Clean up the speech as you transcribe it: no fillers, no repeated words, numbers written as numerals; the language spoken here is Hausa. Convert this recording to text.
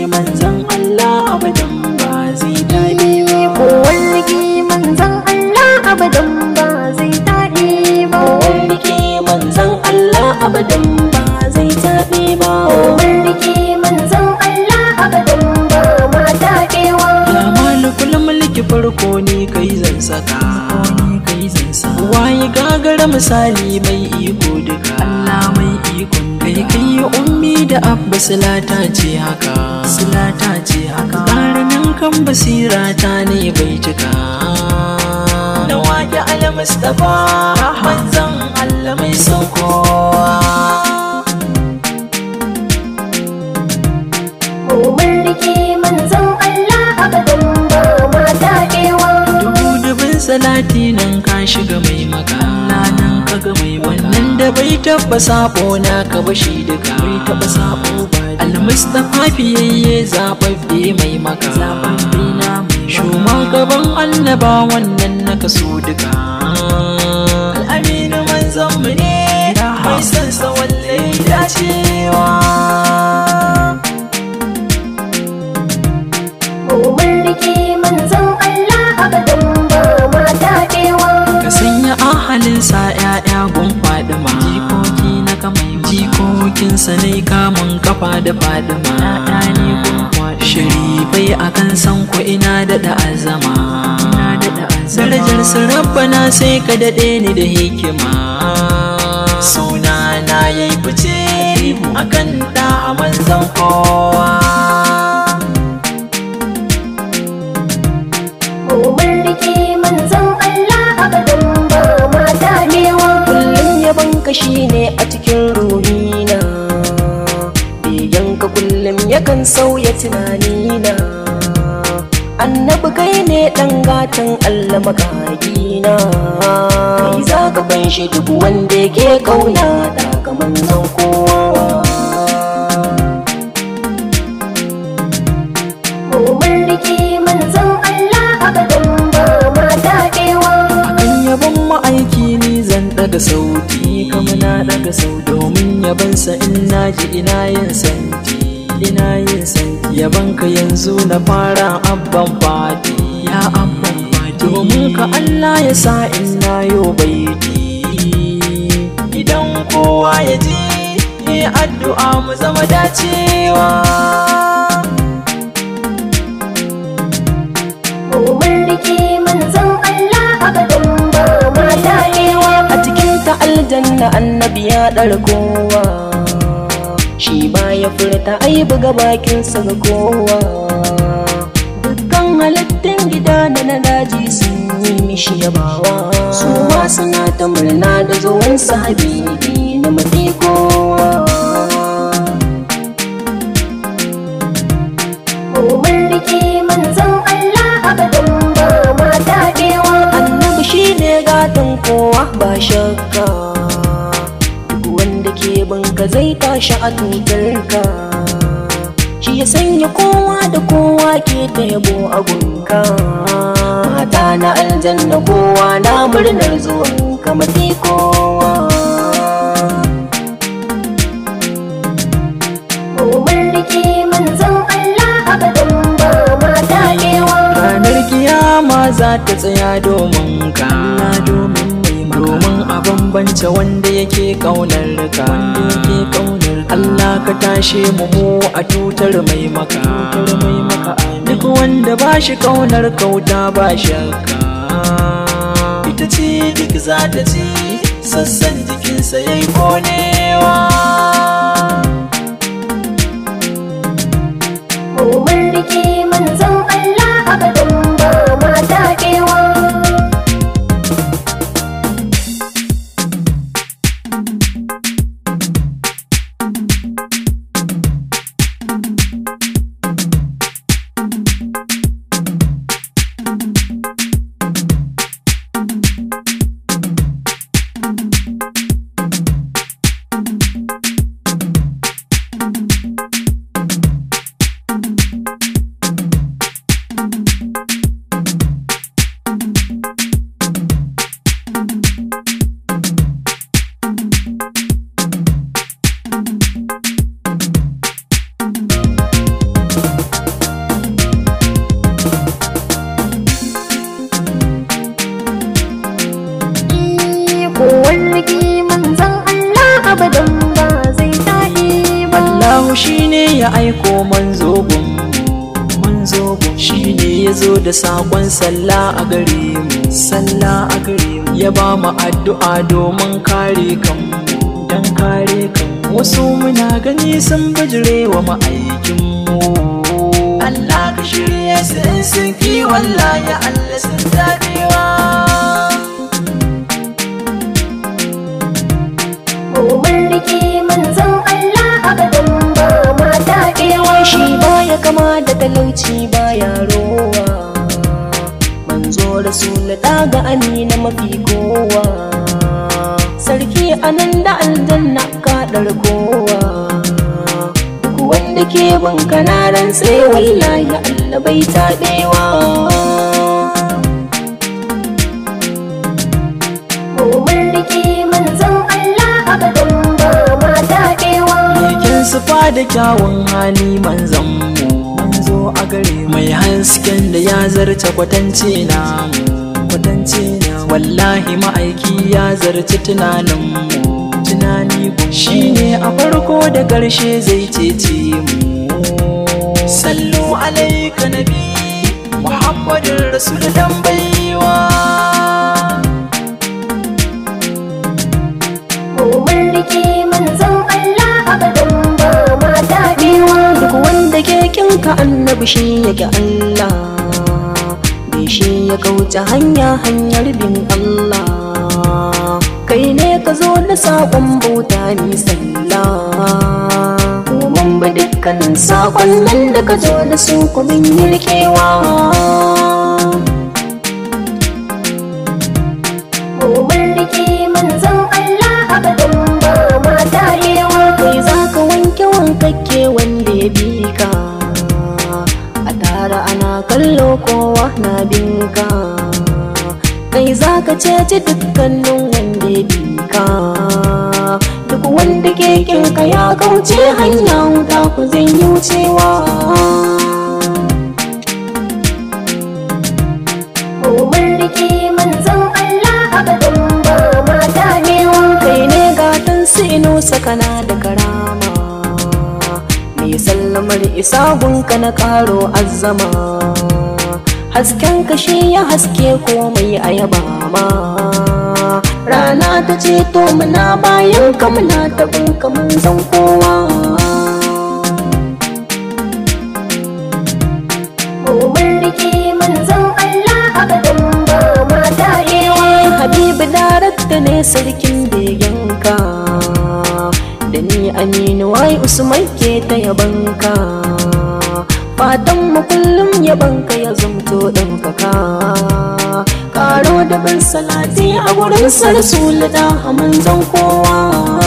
manzon Allah abadan ba zai taɓe ba. Kowan rike manzon Allah abadan ba zai taɓe ba. Kowan rike manzon Allah abadan ba zai taɓe ba. Kowan rike manzon Allah abadan ba ma taɓewa. Ya malikul mulki farko ne kai zan saka, waye gagara misali mai iko duka. Allah mai iko kai kai ummi da abba silata ce haka, silata ce haka. Ƙaramin kan basira ta ne bai cika na waje al-Mustafa manzon Allah mai son kowa. Kowan rike manzon Allah abadan ba ma taɓewa. Dubin salati nan ka shiga mai maka, nan ka ga mai wannan da bai taba sabo na ka bashi duka, bai taba sabo ba. Al-Mustafa fiyayye zababbe mai maka, zababbe na shugaban annaba wannan na kaso duka. Al-Aminu manzon mu ne mai san sa wallahi dacewa. Kowan rike manzon Allah abadan ba ma taɓewa. Ka sanya ahalinsa ‘ya'ya gun Fadima, jikoki na kamai jikokinsa ne kamun kafa da Fadima, ‘ya'ya ne gun Fadima. Sharifai akan san ku ina daɗa azama, darajar su rabbana sai ka daɗe ni da hikima. Suna na yayi fice akan da manzon kowa. Kowan rike manzon Allah abadan ba ma taɓewa. Kullum yaban ka shine a cikin ruhina, begen ka kullum yakan sauya tunanina. Annabi kai ne ɗan gatan Allah makagina, kai za ka fanshi duk wanda yake kauna da ka manzon kowa. Kowan rike manzon Allah abadan ba ma taɓewa. Akan yabon ma'aiki ni zan daga sauti, kama na daga sauti domin yabansa in naji ina yin santi, ina yin santi. Yaban ka yanzu na fara abban fati, ya abban fati. Domin ka Allah ya sa in na yo baiti, idan kowa ya ji ni addu'a mu zama dacewa. Kowan rike manzon Allah abadan ba ma taɓewa. A cikin ta aljanna annabi ya ɗar kowa, shi ba ya furta ai buga bakinsa ga kowa. Dukkan halittun gida da na daji sun yi mishi yabawa, su ma suna ta murna da zuwan sahabibi na mafi kowa. Kowan rike manzon Allah abadan ba ma taɓewa. Annabi shine gatan kowa ba shakka, duk wanda ke banka zai tashi a tutarka. Shi ya sanya kowa da kowa ke ta yabo a gunka, mata na aljanna kowa na murnar zuwan ka mafi kowa. Kowan rike manzon Allah abadan ba ma taɓewa. Ranar kiyama za ta tsaya domin ka, domin a bambance wanda yake kaunar ka, Allah ka tashe mu a tutar mai maka, duk wanda ba shi kaunar kauta ba shakka. Ita ce duk za ta ci sassan jikinsa ya yi konewa. Kowan rike manzon Allah abadan ba ma taɓewa. Allahu shine ya aiko manzo gun shine yazo da sakon sallah a gare mu ya ba mu addu'a domin kare kanmu dan kare kanmu wasu muna gani sun bijire wa ma'aikin mu Allah ka shirye su in sun ki wallahi Allah sun dadewa mun rike manzon Allah abadan ba ma daɗewa shi baya kama da talauci baya rowa manzo rasul daga amina mafi kowa sarki anan da aljanna ka dar kowa duk wanda ke bin kanaran sai wallahi Allah bai taɓewa mun rike manzon Allah abadan ba ma daɗewa yakin sufa da kyawun hali manzon mu manzo a gare mai hasken da ya zarce kwatance na wallahi ma'aiki ya zarce tunanin mu tunani shine a farko da ƙarshe zai cece mu sallu alaika nabi muhammadin rasul dan baiwa mun rike manzon Allah abadan ba ma daɗewa duk wanda ke kinka annabi shi yake Allah bai shi ya kauce hanyar bin Allah kai ne ka zo da saƙon bauta ni sallah mun bi dukkanin saƙon nan da ka zo da su kubin yirkewa mun rike manzon Allah abadan ba ma daɗewa kai za ka wanke wankakke wanda ya bi ka a tara ana kallo kowa na binka kai za ka cece dukkanin wanda ya bi ka duk wanda ke kinka ya kauce hanya wuta ku zai yi wucewa mun rike manzon Allah abadan ba ma daɗewa kai ne gatan sino sakana da karama mai sallamar isa gunka na karo azzama hasken ka shi ya haske komai a yaba ma rana ta ce to muna bayan ka muna tabin ka mun san kowa mun rike manzon Allah abadan ba ma daɗewa habibu darakta ne sarkin begenka da ni aminu wai usman ke ta yabanka fatan mu kullum yabanka ya zamto ɗaukaka karo da ban salati a gurin sa rasul da manzon kowa